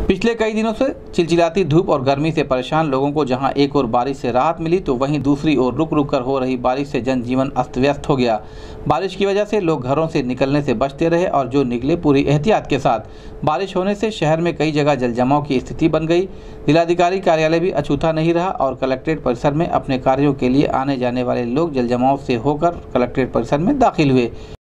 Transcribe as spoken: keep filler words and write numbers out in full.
पिछले कई दिनों से चिलचिलाती धूप और गर्मी से परेशान लोगों को जहां एक ओर बारिश से राहत मिली तो वहीं दूसरी ओर रुक रुक कर हो रही बारिश से जनजीवन अस्त व्यस्त हो गया। बारिश की वजह से लोग घरों से निकलने से बचते रहे और जो निकले पूरी एहतियात के साथ। बारिश होने से शहर में कई जगह जलजमाव की स्थिति बन गई। जिलाधिकारी कार्यालय भी अछूता नहीं रहा और कलेक्ट्रेट परिसर में अपने कार्यों के लिए आने जाने वाले लोग जलजमाव से होकर कलेक्ट्रेट परिसर में दाखिल हुए।